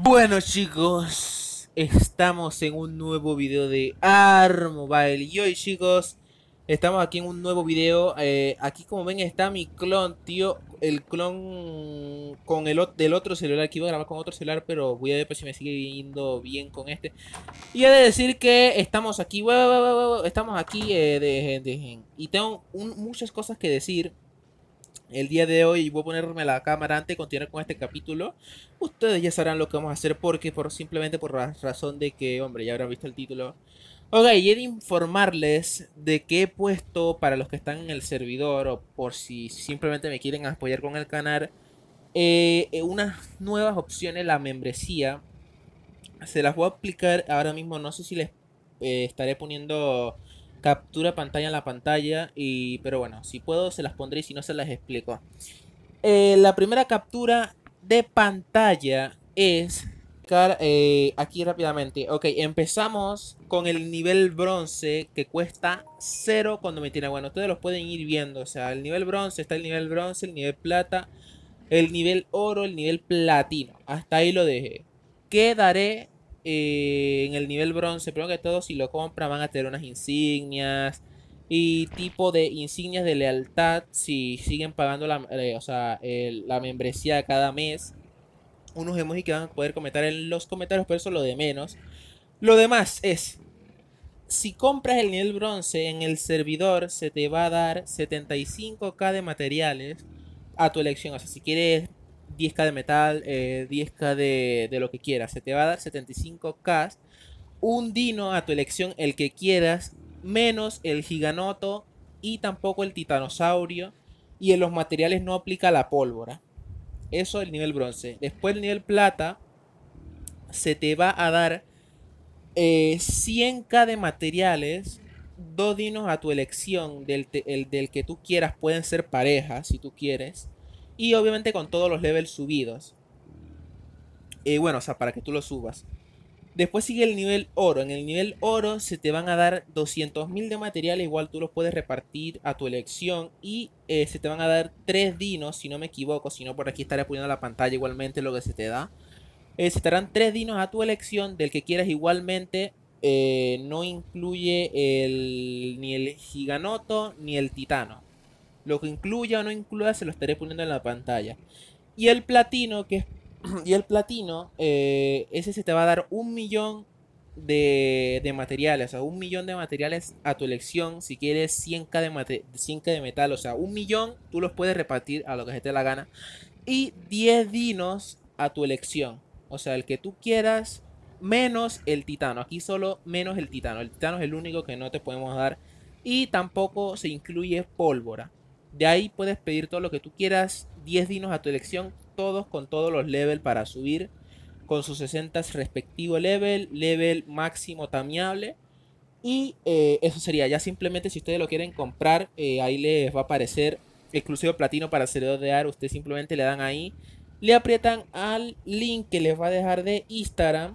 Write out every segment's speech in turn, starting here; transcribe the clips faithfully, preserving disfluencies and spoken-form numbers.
Bueno chicos, estamos en un nuevo video de ARMobile y hoy chicos, estamos aquí en un nuevo video. eh, Aquí como ven está mi clon, tío, el clon con el del otro celular, que iba a grabar con otro celular, pero voy a ver pues, si me sigue yendo bien con este. Y he de decir que estamos aquí, wow, wow, wow, wow, estamos aquí eh, de, de- y tengo un- muchas cosas que decir. El día de hoy voy a ponerme la cámara antes de continuar con este capítulo. Ustedes ya sabrán lo que vamos a hacer porque por simplemente por la razón de que, hombre, ya habrán visto el título. Ok, y he de informarles de que he puesto para los que están en el servidor o por si simplemente me quieren apoyar con el canal, eh, eh, unas nuevas opciones, la membresía. Se las voy a aplicar ahora mismo, no sé si les eh, estaré poniendo captura de pantalla en la pantalla, y, pero bueno, si puedo se las pondré y si no se las explico. Eh, la primera captura de pantalla es eh, aquí rápidamente. Ok, empezamos con el nivel bronce que cuesta cero cuando me tiene. Bueno, ustedes los pueden ir viendo. O sea, el nivel bronce está el nivel bronce, el nivel plata, el nivel oro, el nivel platino. Hasta ahí lo dejé. Quedaré eh, en el nivel bronce. Primero que todo, si lo compran, van a tener unas insignias y tipo de insignias de lealtad si siguen pagando la, eh, o sea, el, la membresía cada mes. Unos emojis que van a poder comentar en los comentarios, pero eso es lo de menos. Lo demás es, si compras el nivel bronce en el servidor, se te va a dar setenta y cinco K de materiales a tu elección. O sea, si quieres diez K de metal, eh, diez K de, de lo que quieras, se te va a dar setenta y cinco K. Un dino a tu elección, el que quieras, menos el giganoto y tampoco el titanosaurio. Y en los materiales no aplica la pólvora. Eso es el nivel bronce. Después el nivel plata se te va a dar eh, cien K de materiales, dos dinos a tu elección, del, el, del que tú quieras, pueden ser parejas si tú quieres, y obviamente con todos los levels subidos. Eh, bueno, o sea, para que tú los subas. Después sigue el nivel oro. En el nivel oro se te van a dar doscientos mil de material. Igual tú los puedes repartir a tu elección. Y eh, se te van a dar tres dinos, si no me equivoco. Si no, por aquí estaré poniendo la pantalla igualmente lo que se te da. Eh, se te darán tres dinos a tu elección. Del que quieras igualmente. Eh, no incluye el, ni el giganoto ni el titano. Lo que incluya o no incluya se lo estaré poniendo en la pantalla. Y el platino, que es y el platino, eh, ese se te va a dar un millón de, de materiales, o sea, un millón de materiales a tu elección. Si quieres cien K de, mate, cien K de metal, o sea, un millón, tú los puedes repartir a lo que se te dé la gana. Y diez dinos a tu elección, o sea, el que tú quieras, menos el titano. Aquí solo menos el titano. El titano es el único que no te podemos dar. Y tampoco se incluye pólvora. De ahí puedes pedir todo lo que tú quieras. diez dinos a tu elección. Todos con todos los levels para subir. Con sus sesenta respectivo level. Level máximo tameable. Y eh, eso sería. Ya simplemente si ustedes lo quieren comprar. Eh, ahí les va a aparecer exclusivo platino para servidor de A R. Ustedes simplemente le dan ahí. Le aprietan al link que les va a dejar de Instagram.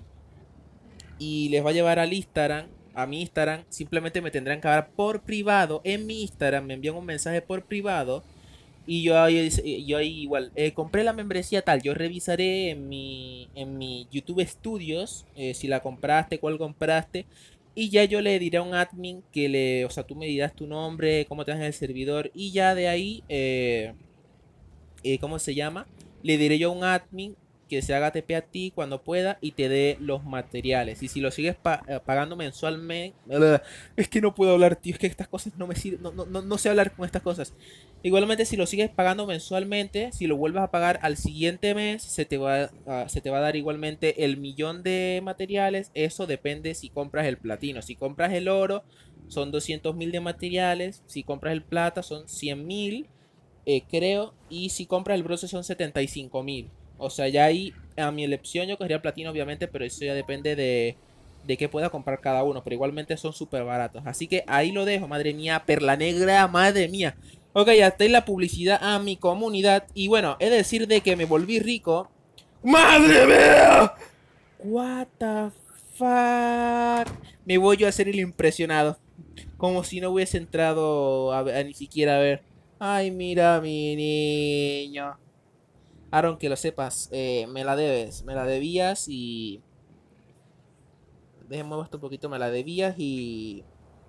Y les va a llevar al Instagram, a mi Instagram. Simplemente me tendrán que hablar por privado en mi Instagram. Me envían un mensaje por privado. Y yo ahí, yo ahí igual, eh, compré la membresía tal. Yo revisaré en mi, en mi YouTube Studios eh, si la compraste, cuál compraste. Y ya yo le diré a un admin que le, o sea, tú me dirás tu nombre, cómo te vas en el servidor. Y ya de ahí, eh, eh, ¿cómo se llama? Le diré yo a un admin que se haga T P a ti cuando pueda y te dé los materiales. Y si lo sigues pa eh, pagando mensualmente... Es que no puedo hablar, tío. Es que estas cosas no me sirven. No, no, no, no sé hablar con estas cosas. Igualmente, si lo sigues pagando mensualmente, si lo vuelves a pagar al siguiente mes, se te va, uh, se te va a dar igualmente el millón de materiales. Eso depende si compras el platino. Si compras el oro, son doscientos mil de materiales. Si compras el plata, son cien mil. Eh, creo. Y si compras el bronce son setenta y cinco mil. O sea, ya ahí a mi elección yo cogería platino, obviamente, pero eso ya depende de, de qué pueda comprar cada uno. Pero igualmente son súper baratos. Así que ahí lo dejo, madre mía. Perla negra, madre mía. Ok, hasta ahí la publicidad a mi comunidad. Y bueno, he de decir de que me volví rico. ¡Madre mía! What the fuck. Me voy yo a hacer el impresionado. Como si no hubiese entrado a, a ni siquiera a ver. Ay, mira mi niño. Aaron, que lo sepas, eh, me la debes, me la debías y... Déjenme esto un poquito, me la debías y...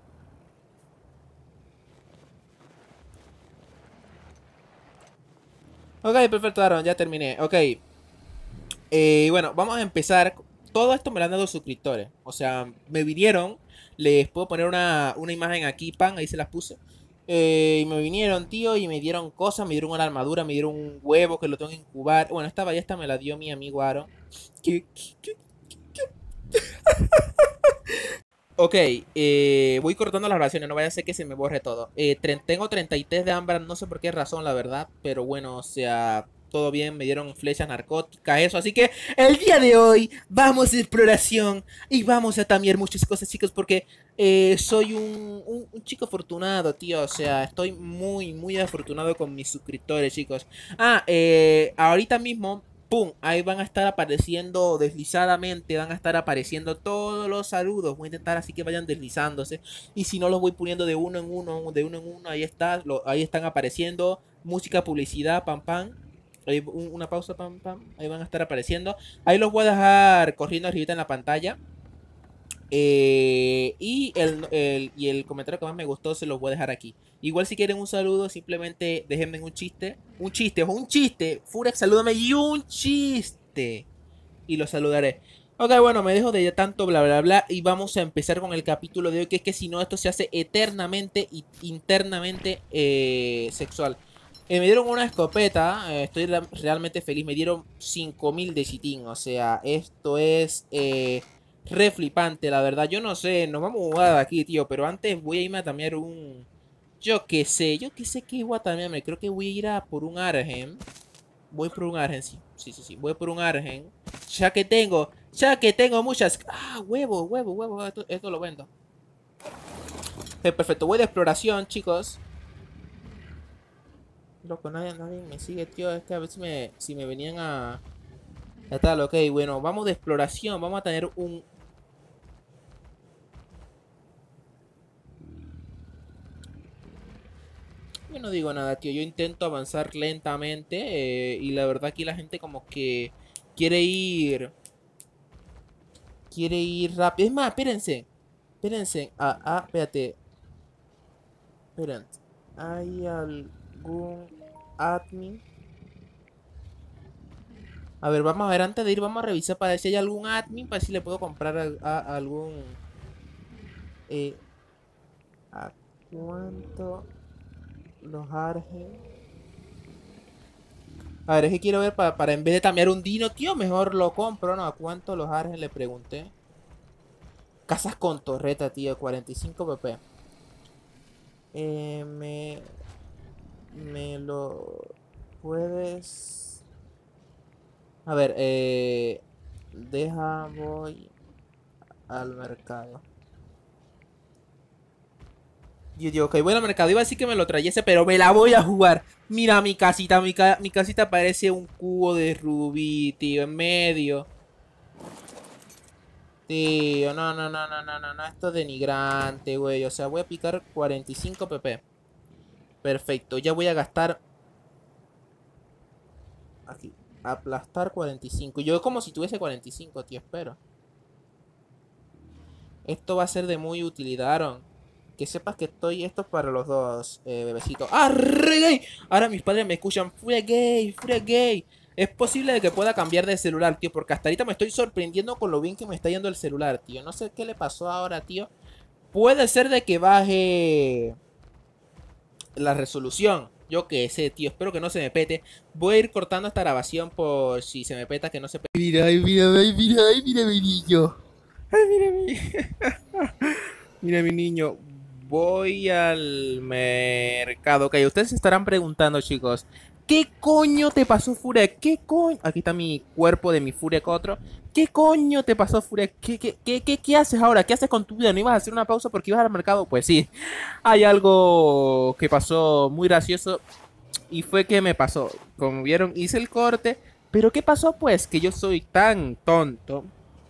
Ok, perfecto, Aaron, ya terminé. Ok. Eh, bueno, vamos a empezar. Todo esto me lo han dado suscriptores. O sea, me vinieron. Les puedo poner una, una imagen aquí, pan, ahí se las puse. Eh, y me vinieron, tío, y me dieron cosas, me dieron una armadura, me dieron un huevo que lo tengo que incubar. Bueno, esta ballesta me la dio mi amigo Aaron. ¿Qué, qué, qué? Ok, eh, voy cortando las oraciones, no vaya a ser que se me borre todo. Eh, tre- tengo treinta y tres de ámbar, no sé por qué razón, la verdad. Pero bueno, o sea, todo bien, me dieron flechas narcóticas, eso. Así que el día de hoy vamos de exploración y vamos a cambiar muchas cosas, chicos, porque eh, soy un, un, un chico afortunado, tío. O sea, estoy muy, muy afortunado con mis suscriptores, chicos. Ah, eh, ahorita mismo... ¡Pum! Ahí van a estar apareciendo deslizadamente, van a estar apareciendo todos los saludos. Voy a intentar así que vayan deslizándose. Y si no, los voy poniendo de uno en uno, de uno en uno. Ahí está, lo, ahí están apareciendo. Música, publicidad, pam, pam. Ahí, un, una pausa, pam, pam. Ahí van a estar apareciendo. Ahí los voy a dejar corriendo arribita en la pantalla. Eh, y, el, el, y el comentario que más me gustó se los voy a dejar aquí. Igual si quieren un saludo, simplemente déjenme un chiste. Un chiste, ojo, un chiste. Furex, salúdame y un chiste. Y los saludaré. Ok, bueno, me dejo de tanto bla bla bla. Y vamos a empezar con el capítulo de hoy. Que es que si no, esto se hace eternamente y internamente eh, sexual. Eh, me dieron una escopeta. Eh, estoy realmente feliz. Me dieron cinco mil de chitín. O sea, esto es... Eh, re flipante, la verdad. Yo no sé, nos vamos a jugar de aquí, tío. Pero antes voy a irme a tamear un... Yo qué sé, yo qué sé qué voy a tamearme. Creo que voy a ir a por un Argen. Voy por un Argen, sí. Sí, sí, sí. Voy por un Argen. Ya que tengo, ya que tengo muchas... Ah, huevo, huevo, huevo. Esto, esto lo vendo. Eh, perfecto, voy de exploración, chicos. Loco, nadie, nadie me sigue, tío. Es que a ver si me, si me venían a... Ya tal, ok, bueno, vamos de exploración. Vamos a tener un... Yo no digo nada, tío. Yo intento avanzar lentamente. Eh, y la verdad aquí la gente como que quiere ir... Quiere ir rápido. Es más, espérense. Espérense. Ah, ah, espérate. Esperen. ¿Hay algún admin? A ver, vamos a ver. Antes de ir, vamos a revisar para ver si hay algún admin. Para ver si le puedo comprar a, a- a algún... Eh, ¿a cuánto los argen? A ver, es que quiero ver para, para en vez de tamear un dino, tío, mejor lo compro, ¿no? ¿A cuánto los argen? Le pregunté. Casas con torreta, tío, cuarenta y cinco p p. Eh, me... Me lo... ¿Puedes...? A ver, eh... Deja, voy al mercado. Yo digo, ok, voy al mercado. Iba a decir que me lo trayese, pero me la voy a jugar. Mira mi casita, mi, ca mi casita parece un cubo de rubí, tío, en medio. Tío, no, no, no, no, no, no, no, esto es denigrante, güey. O sea, voy a picar cuarenta y cinco p p. Perfecto, ya voy a gastar... Aquí, aplastar cuarenta y cinco. Yo como si tuviese cuarenta y cinco, tío, espero. Esto va a ser de muy utilidad, Aaron. Que sepas que estoy... Esto es para los dos, eh, bebecitos. ¡Ah, re gay! Ahora mis padres me escuchan. ¡Furia gay! ¡Furia gay! Es posible de que pueda cambiar de celular, tío. Porque hasta ahorita me estoy sorprendiendo con lo bien que me está yendo el celular, tío. No sé qué le pasó ahora, tío. Puede ser de que baje la resolución. Yo qué sé, tío. Espero que no se me pete. Voy a ir cortando esta grabación por si se me peta, que no se pete. Mira, ay, mira, ay, mira, ay, mira mi niño. Ay, mira mi... Mira mi niño. Voy al mercado. Ok, ustedes se estarán preguntando, chicos. ¿Qué coño te pasó, Furia? ¿Qué coño? Aquí está mi cuerpo de mi Furia cuatro. ¿Qué coño te pasó, Furia? ¿Qué, qué, qué, qué, qué haces ahora? ¿Qué haces con tu vida? ¿No ibas a hacer una pausa porque ibas al mercado? Pues sí. Hay algo que pasó muy gracioso. Y fue que me pasó. Como vieron, hice el corte. Pero ¿qué pasó? Pues que yo soy tan tonto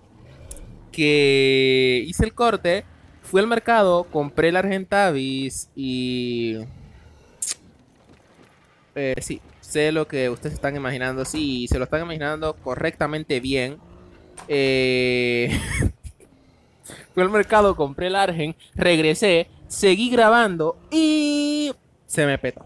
que hice el corte, fui al mercado, compré el Argentavis y... Eh, sí, sé lo que ustedes están imaginando. Sí, se lo están imaginando correctamente bien. Eh... Fui al mercado, compré el Argen, regresé, seguí grabando y se me petó.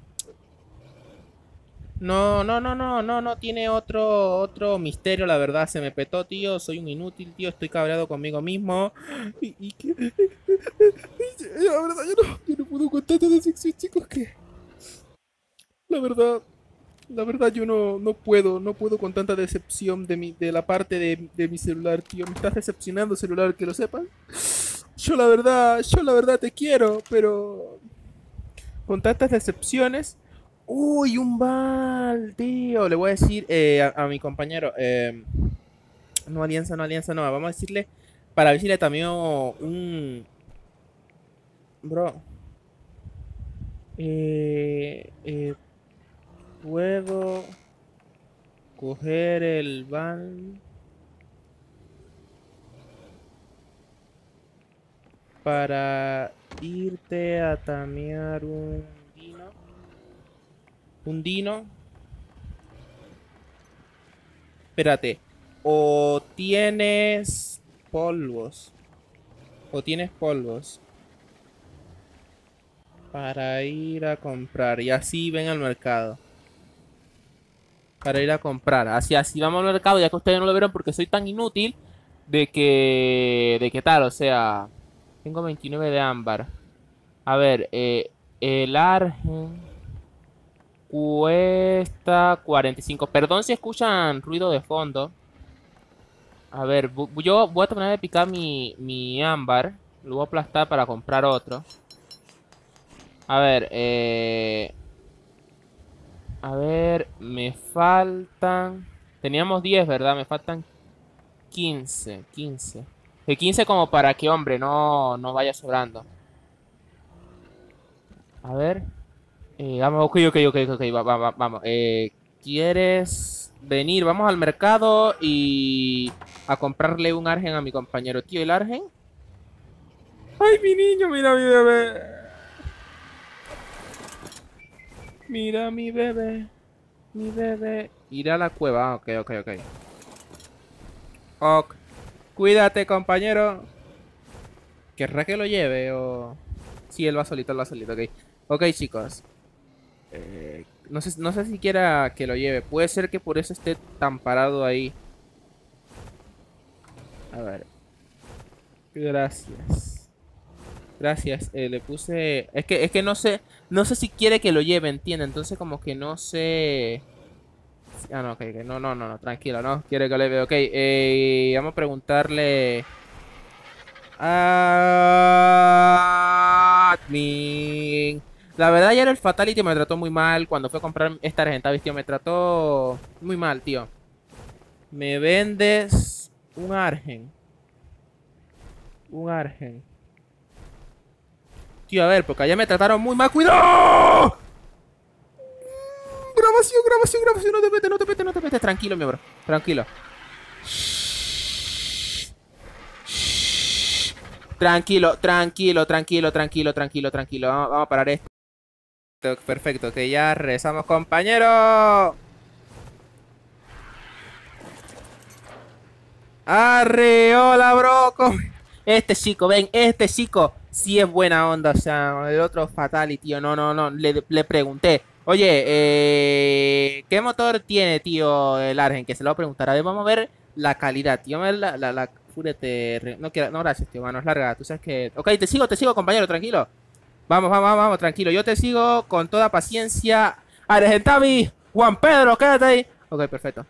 No, no, no, no, no, no tiene otro, otro misterio, la verdad. Se me petó, tío. Soy un inútil, tío. Estoy cabreado conmigo mismo. Y, y que... La verdad, yo no, yo no puedo contar tanta decepción, chicos, que... La verdad, la verdad, yo no, no puedo, no puedo con tanta decepción de mi, de la parte de, de mi celular, tío. Me estás decepcionando, celular, que lo sepas. Yo la verdad, yo la verdad te quiero, pero con tantas decepciones. Uy, un bal, tío. Le voy a decir eh, a, a mi compañero. Eh, no, alianza, no, alianza, no. Vamos a decirle. Para decirle también un. Bro. Eh, eh, Puedo coger el van para irte a tamear un dino. Un dino. Espérate. O tienes polvos. O tienes polvos. Para ir a comprar. Y así ven al mercado. Para ir a comprar. Así, así vamos al mercado. Ya que ustedes no lo vieron porque soy tan inútil. De que... De que tal, o sea... Tengo veintinueve de ámbar. A ver, eh, el Argen cuesta cuarenta y cinco. Perdón si escuchan ruido de fondo. A ver, yo voy a terminar de picar mi, mi ámbar. Lo voy a aplastar para comprar otro. A ver, eh... A ver, me faltan... Teníamos diez, ¿verdad? Me faltan quince, quince. De quince como para que, hombre, no, no vaya sobrando. A ver... Eh, vamos, ok, ok, ok, ok, va, va, va, vamos. Eh, ¿quieres venir? Vamos al mercado y a comprarle un Argen a mi compañero. Tío, ¿el Argen? ¡Ay, mi niño! Mira mi bebé. Mira mi bebé. Mi bebé. Ir a la cueva. Ah, ok, ok, ok. Ok. Cuídate, compañero. ¿Querrá que lo lleve o...? Sí, él va solito, él va solito, ok. Ok, chicos. Eh, no sé, no sé si quiera que lo lleve. Puede ser que por eso esté tan parado ahí. A ver. Gracias. Gracias. Eh, le puse... Es que, es que no sé... No sé si quiere que lo lleve, entiende. Entonces como que no sé... Ah, no, ok, ok. No, no, no, no. Tranquilo, no. Quiere que lo lleve. Ok. Eh, vamos a preguntarle... Admin. La verdad, ayer el Fatality me trató muy mal. Cuando fui a comprar esta Argentavis, tío, me trató muy mal, tío. Me vendes un Argen. Un Argen. Tío, a ver, porque allá me trataron muy mal. ¡Cuidado! Grabación, grabación, grabación. No te metes, no te metes, no te metes. Tranquilo, mi bro. Tranquilo. Tranquilo, tranquilo, tranquilo, tranquilo, tranquilo, tranquilo. Vamos, vamos a parar esto. Perfecto, que ya regresamos, compañero. Arre, hola, bro. Este chico, ven, este chico sí es buena onda. O sea, el otro Fatality, tío. No, no, no. Le, le pregunté. Oye, eh, ¿qué motor tiene, tío, el Argen? Que se lo voy a preguntar. A ver, vamos a ver la calidad, tío. Vamos a ver la, la, la... Fúrete. No, quiero, no, gracias, tío. Mano, es larga. Tú sabes que... Ok, te sigo, te sigo, compañero, tranquilo. Vamos, vamos, vamos, vamos, tranquilo. Yo te sigo con toda paciencia. Argentavis, Juan Pedro, quédate ahí. Ok, perfecto.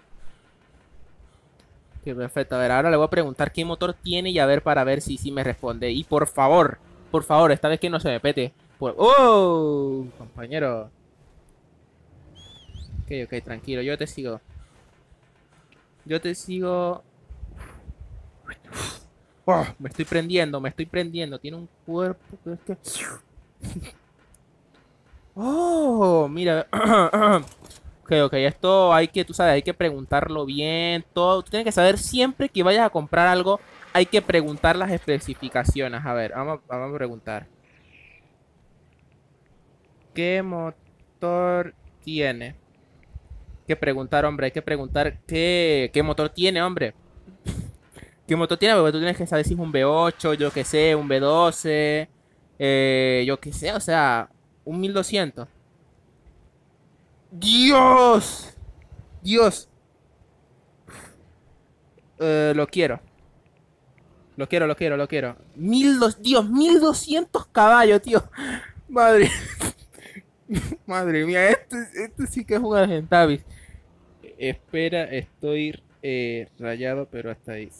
Ok, perfecto. A ver, ahora le voy a preguntar qué motor tiene y a ver para ver si sí me responde. Y por favor, por favor, esta vez que no se me pete. Por... ¡Oh! Compañero. Ok, ok, tranquilo. Yo te sigo. Yo te sigo. Oh, me estoy prendiendo, me estoy prendiendo. Tiene un cuerpo que es que... Oh, mira. Ok, ok, esto hay que, tú sabes, hay que preguntarlo bien, todo. Tú tienes que saber siempre que vayas a comprar algo, hay que preguntar las especificaciones. A ver, vamos, vamos a preguntar. ¿Qué motor tiene? Hay que preguntar, hombre, hay que preguntar qué, qué motor tiene, hombre. ¿Qué motor tiene? Porque tú tienes que saber si es un V ocho, yo qué sé, un V doce, eh, yo qué sé, o sea, un mil doscientos. ¡Dios! ¡Dios! Eh, lo quiero. Lo quiero, lo quiero, lo quiero. Mil dos, Dios, mil doscientos caballos, tío. Madre. Madre mía, esto, esto sí que es un Argentavis. Espera, estoy eh, rayado, pero hasta ahí.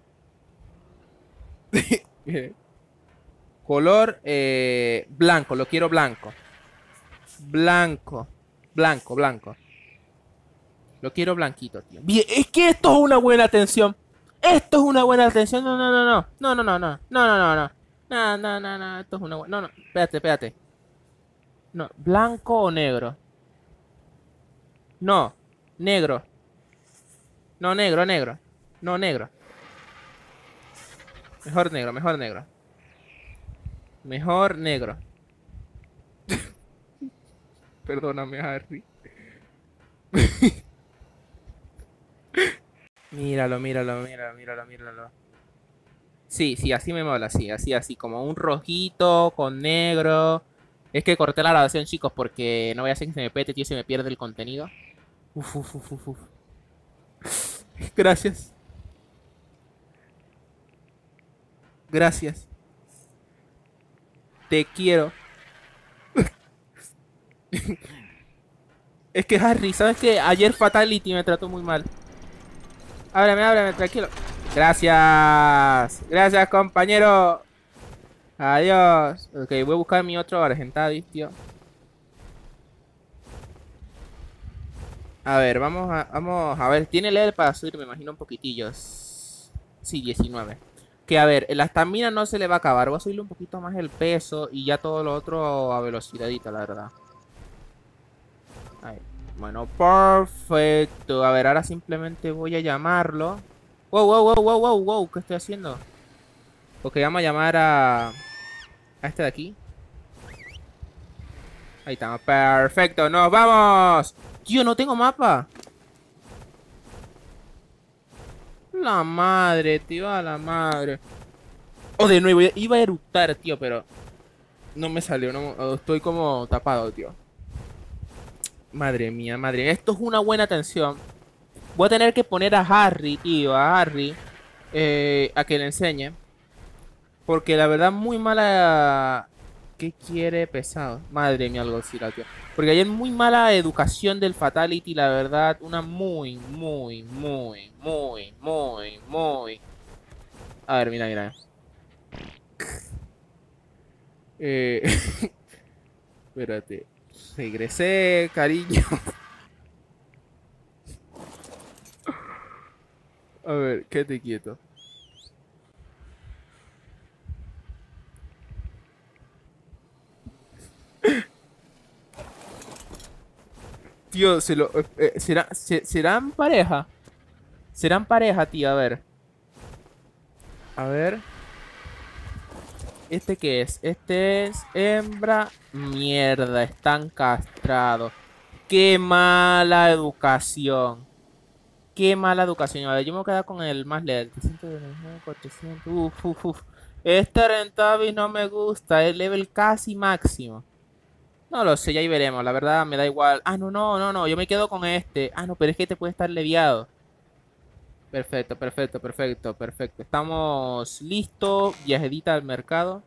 Color eh, blanco, lo quiero blanco. Blanco. Blanco, blanco. Lo quiero blanquito, tío. Bien, es que esto es una buena atención. Esto es una buena atención. No, no, no, no. No, no, no, no. No, no, no, no. No, no, no, no. Esto es una buena. No, no. Espérate, espérate. No. ¿Blanco o negro? No. Negro. No, negro, negro. No, negro. Mejor negro, mejor negro. Mejor negro. Perdóname, Harry. Míralo, míralo, míralo, míralo, míralo. Sí, sí, así me mola, sí, así, así, como un rojito con negro. Es que corté la grabación, chicos, porque no voy a hacer que se me pete, tío, se me pierde el contenido. Uf, uf, uf, uf, uf. Gracias. Gracias. Te quiero. Es que Harry, ¿sabes qué? Ayer Fatality me trató muy mal. Ábreme, ábreme, tranquilo. Gracias. Gracias, compañero. Adiós. Ok, voy a buscar mi otro Argentavis, tío. A ver, vamos a, vamos a ver. Tiene level para subir, me imagino, un poquitillo. Sí, diecinueve. Que a ver, la estamina no se le va a acabar. Voy a subirle un poquito más el peso y ya todo lo otro a velocidadita, la verdad. Ahí. Bueno, perfecto. A ver, ahora simplemente voy a llamarlo. Wow, wow, wow, wow, wow, wow. ¿Qué estoy haciendo? Ok, vamos a llamar a... a este de aquí. Ahí estamos. Perfecto, nos vamos. Tío, no tengo mapa. La madre, tío, a la madre. Oh, de nuevo, iba a eructar, tío, pero no me salió, no, estoy como tapado, tío. Madre mía, madre mía, esto es una buena atención. Voy a tener que poner a Harry, tío, a Harry, eh, a que le enseñe. Porque la verdad, muy mala... ¿Qué quiere pesado? Madre mía, algo así, tío. Porque hay muy mala educación del Fatality, la verdad. Una muy, muy, muy, muy, muy, muy... A ver, mira, mira. Eh... Espérate. Regresé, cariño. A ver, quédate quieto. Tío, se lo... eh, eh, ¿será, se- ¿serán pareja? ¿Serán pareja, tío? A ver. A ver. ¿Este qué es? Este es hembra. Mierda, están castrados. Qué mala educación. Qué mala educación. A ver, yo me voy a quedar con el más level. trescientos, cuatrocientos. Uf, uf, uf. Este Rentavis no me gusta. Es level casi máximo. No lo sé, ya ahí veremos. La verdad me da igual. Ah, no, no, no, no. Yo me quedo con este. Ah, no, pero es que este puede estar leviado. Perfecto, perfecto, perfecto, perfecto. Estamos listos. Viajedita al mercado.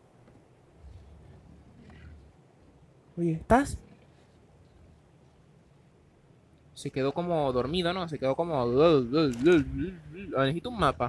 Oye, ¿estás? Se quedó como dormido, ¿no? Se quedó como... Necesito un mapa.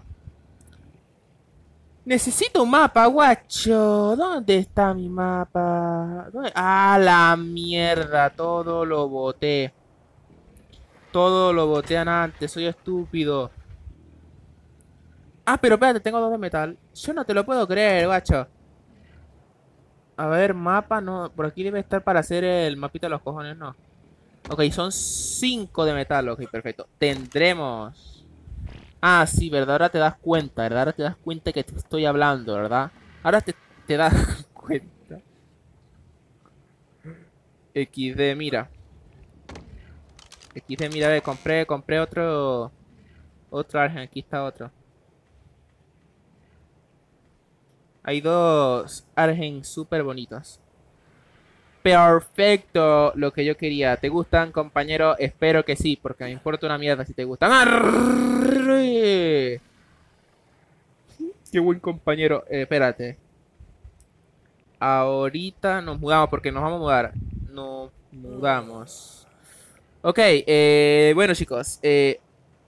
Necesito un mapa, guacho. ¿Dónde está mi mapa? ¿Dónde? Ah, la mierda. Todo lo boté. Todo lo botean antes. Soy estúpido. Ah, pero espérate, tengo dos de metal. Yo no te lo puedo creer, guacho. A ver, mapa, no. Por aquí debe estar para hacer el mapita de los cojones, no. Ok, son cinco de metal. Ok, perfecto. Tendremos. Ah, sí, ¿verdad? Ahora te das cuenta, ¿verdad? Ahora te das cuenta que te estoy hablando, ¿verdad? Ahora te, te das cuenta. equis de, mira. Quise mirar, compré, compré otro. Otro Argen, aquí está otro. Hay dos Argen súper bonitos. Perfecto, lo que yo quería. ¿Te gustan, compañero? Espero que sí, porque me importa una mierda si te gustan. ¡Arre! Qué buen compañero. Eh, espérate. Ahorita nos mudamos porque nos vamos a mudar. Nos mudamos. Ok, eh, bueno chicos. Eh,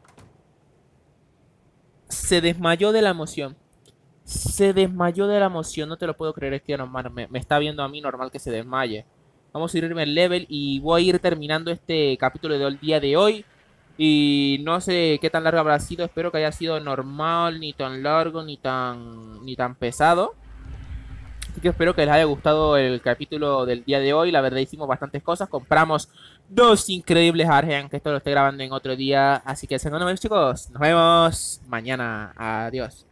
se desmayó de la emoción. Se desmayó de la emoción. No te lo puedo creer. Es que no, mano, me, me está viendo a mí normal que se desmaye. Vamos a irme el level y voy a ir terminando este capítulo del día de hoy. Y no sé qué tan largo habrá sido. Espero que haya sido normal, ni tan largo, ni tan, ni tan pesado. Así que espero que les haya gustado el capítulo del día de hoy. La verdad hicimos bastantes cosas. Compramos dos increíbles Argen, que esto lo estoy grabando en otro día. Así que, nos vemos chicos. Nos vemos mañana. Adiós.